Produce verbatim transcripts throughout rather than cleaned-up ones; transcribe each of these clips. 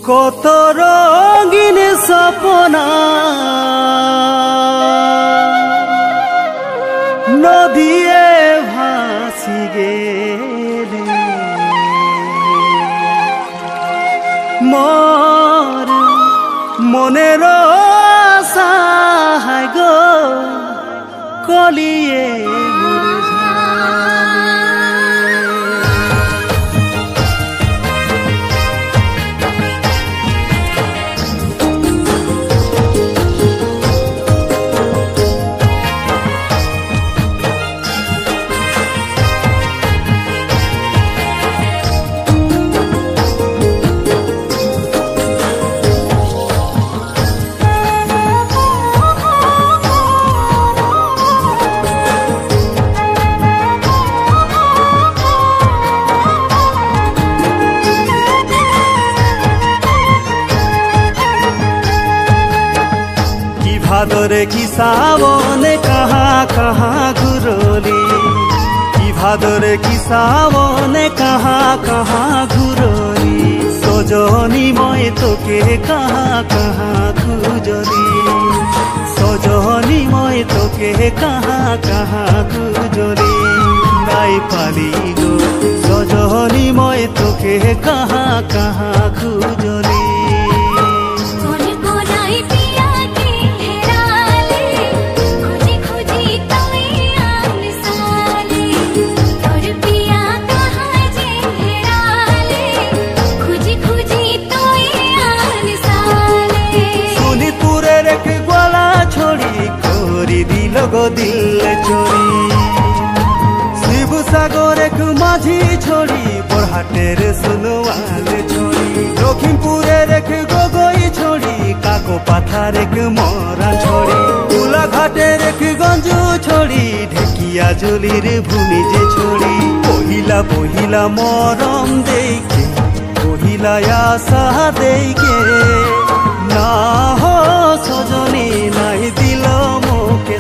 কত রঙিন সপনা নদীয়ে ভাসি গেলে মোর মনের আশা হায় গো কলিয়ে भादरे की सावने कहाँ कहाँ घुरोली की भादरे की सावने कहाँ कहाँ घुरोली सजनी मैं तोके कहाँ कहाँ खुजली सजनी मैं तोके कहाँ कहाँ खुजली नाई पाली गो सजनी मैं तोके कहाँ कहाँ खुजली गो दिल चोरी शिव सागर एक माझी छोड़ी बरहाटेर सुनवाल छोड़ी लखीमपुरेर एक गगई छोड़ी काको पाथार एक मरा छोड़ी तुला घाटेर एक गंजू छोड़ी ढेकिया जुलिर भूमि जे छोड़ी पहिला पहिला मरम देके पहिला आशा देके ना हो सजनी नाई दिल मोके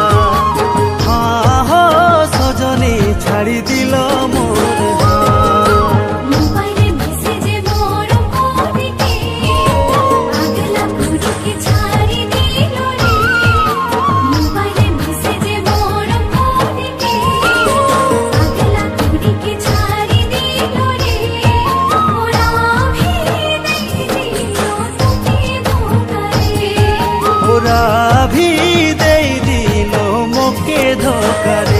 ছাড়ি দিল মোর মোবাইলে মেসেজে মোর কোডিকে আগলা কুড়িকে ছাড়ি দিল রে মোবাইলে মেসেজে মোর কোডিকে আগলা কুড়িকে ছাড়ি দিল রে ওরা ভি দেই দিল তোকে ধোকারে ওরা ভি দেই দিল মোকে ধোকারে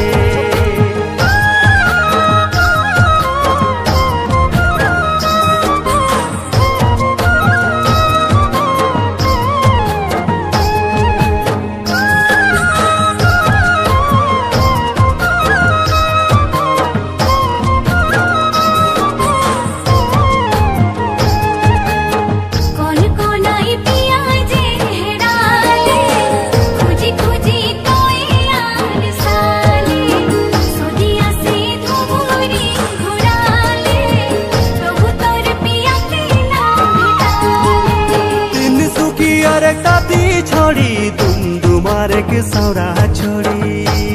छोड़ी तुम दुमारे के सौरा छोड़ी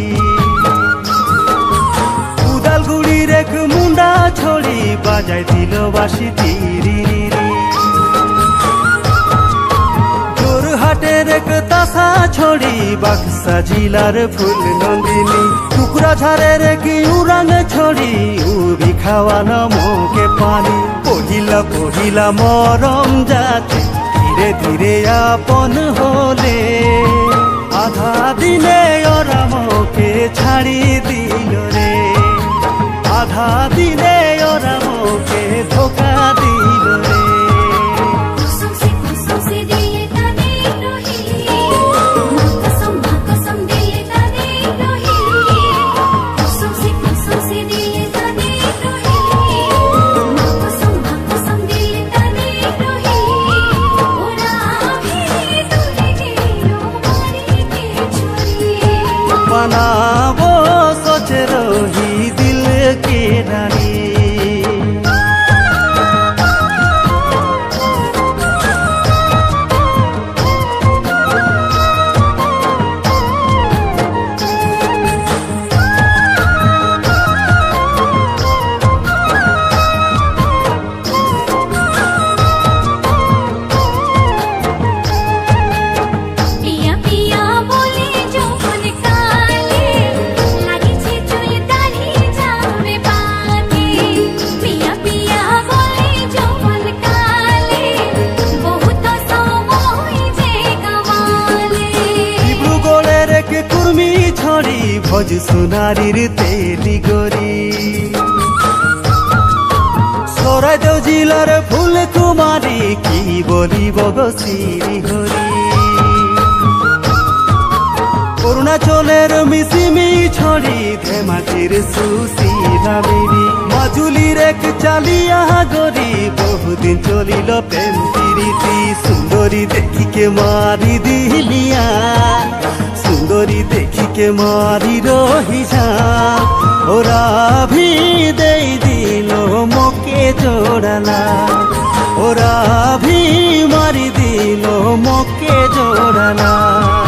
उदालगुड़ी रेख मुंडा छोड़ी बाजाय दिल बासी तीरी जोरहाटेर एक तासा छोड़ी बाक्सा जिलार फुल नंदिनी टुकराझारेर एक उरांग छोड़ी उबी खावाना मोके पानी पहिला पहिला मरम जाते धीरे धीरे आपन होले आधा दिने ओरा मोके छाड़ी दिल रे आधा दिने ओरा मोके धोखा दिल रे कसम से कसम से दिए ताने रही कसम कसम दिए ताने रही कसम से कसम से दिए ताने रही कसम कसम दिए ताने रही बनावो सोच रही दिल के रानी। ভজ সোনারির তেলি গরি চৰাইদেউ জিলার ফুল কুমারী কি বলিব গো শ্রী হরি অরুণাচলের মিছিমি ছড়ি ধেমাজির সুশীলা মেরি মাজুলির এক চালিয়া গরি বহুদিন চলিল প্রেম প্রীতি সুন্দরী দেখিকে মারি দিলিয়া সুন্দরী দেখিকে মারি রহিছা ওরা ভি দেই দিল মোকে জোড়ালা ওরা ভি মারি দিল মোকে জোড়ালা।